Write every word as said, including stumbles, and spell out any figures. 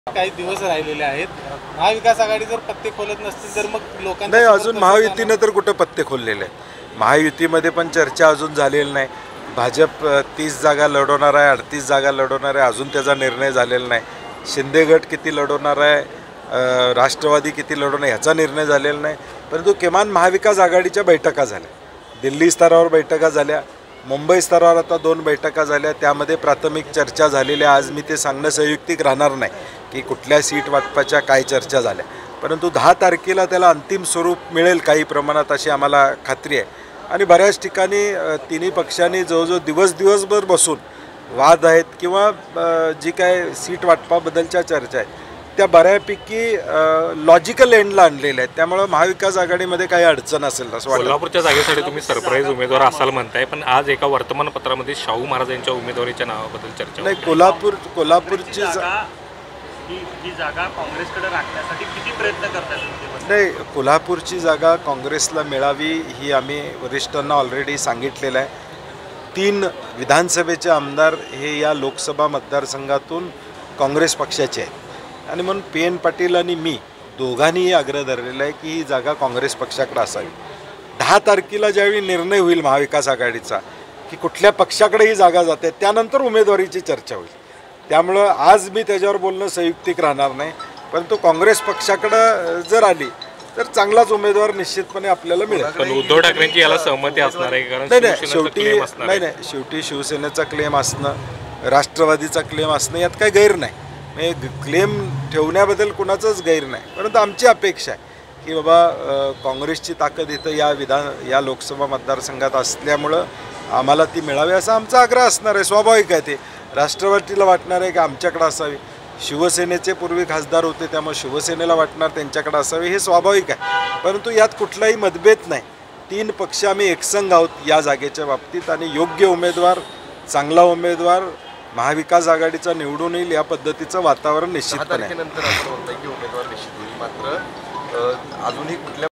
काही दिवस राहिलेले आहेत। महाविकास आघाडी जर पत्ते खोलत नसतील तर मग लोकांना नाही, अजून महायुतीने तर कुठे पत्ते खोललेले आहेत। महायुतीमध्ये पण चर्चा अजून झालेली नाही। भाजप तीस जागा लढवणार आहे, अडतीस जागा लढवणार आहे, अजून त्याचा निर्णय झालेला नाही। शिंदे गट किती लढवणार आहे, राष्ट्रवादी किती लढवणार याचा निर्णय झालेला नाही। परंतु किमान महाविकास आघाडीच्या बैठका झाल्या, दिल्ली स्तरावर बैठका झाल्या, मुंबई स्तरावर आता दोन बैठका झाल्या, त्यामध्ये प्राथमिक चर्चा झालेल्या। आज मी ते सांगणं संयुक्तिक राहणार नाही की कुठल्या सीट वाटपाच्या काय चर्चा झाल्या, परंतु दहा तारखेला त्याला अंतिम स्वरूप मिळेल काही प्रमाणात अशी आम्हाला खात्री आहे। आणि बऱ्याच ठिकाणी तिन्ही पक्षांनी जवळजवळ दिवस दिवसभर बसून वाद आहेत किंवा जी काय सीट वाटपाबद्दलच्या चर्चा आहेत त्या बऱ्यापैकी लॉजिकल एंडला आणलेल्या आहेत। त्यामुळे महाविकास आघाडीमध्ये काही अडचण असेल असं वाटतं। कोल्हापूरच्या जागेसाठी तुम्ही सरप्राईज उमेदवार असाल म्हणताय, पण आज एका वर्तमानपत्रामध्ये शाहू महाराज यांच्या उमेदवारीच्या नावाबद्दल चर्चा नाही। कोल्हापूर कोल्हापूरची ही जागा काँग्रेसकडे राखण्यासाठी किती प्रयत्न करतात? नाही, कोल्हापूरची जागा काँग्रेसला मिळावी ही आम्ही वरिष्ठांना ऑलरेडी सांगितलेलं आहे। तीन विधानसभेचे आमदार हे या लोकसभा मतदारसंघातून काँग्रेस पक्षाचे आहेत आणि म्हणून पी एन पाटील आणि मी दोघांनीही आग्रह धरलेला आहे की ही जागा काँग्रेस पक्षाकडे असावी। दहा तारखेला ज्यावेळी निर्णय होईल महाविकास आघाडीचा की कुठल्या पक्षाकडे ही जागा जाते त्यानंतर उमेदवारीची चर्चा होईल। त्यामुळं आज मी त्याच्यावर बोलणं संयुक्तिक राहणार नाही, परंतु काँग्रेस पक्षाकडं जर आली तर चांगलाच उमेदवार निश्चितपणे आपल्याला मिळेल। पण उद्धव ठाकरेंची याला सहमती असणार आहे? कारण नाही नाही शेवटी नाही नाही शेवटी शिवसेनेचा क्लेम असणं, राष्ट्रवादीचा क्लेम असणं यात काही गैर नाही। म्हणजे क्लेम ठेवण्याबद्दल कुणाचंच गैर नाही, परंतु आमची अपेक्षा आहे की बाबा काँग्रेसची ताकद इथं या विधान या लोकसभा मतदारसंघात असल्यामुळं आम्हाला ती मिळावी असा आमचा आग्रह असणार आहे। स्वाभाविक आहे ते। राष्ट्रवादीला वाटणार आहे की आमच्याकडे असावी, शिवसेनेचे पूर्वी खासदार होते त्यामुळे शिवसेनेला वाटणार त्यांच्याकडे असावे, हे स्वाभाविक आहे। परंतु यात कुठलाही मतभेद नाही। तीन पक्ष आम्ही एकसंघ आहोत या जागेच्या बाबतीत आणि योग्य उमेदवार, चांगला उमेदवार महाविकास आघाडीचा निवडून येईल या पद्धतीचं वातावरण निश्चितपणे आहे। उमेदवार निश्चित होईल, मात्र अजूनही कुठल्या